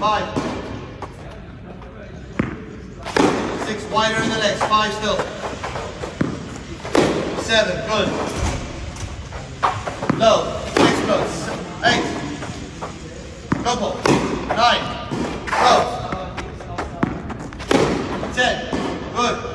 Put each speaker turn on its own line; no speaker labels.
5. 6, wider in the legs, 5 still. 7, good. Low, next close. 8. Couple. 9. Close. 10. Good.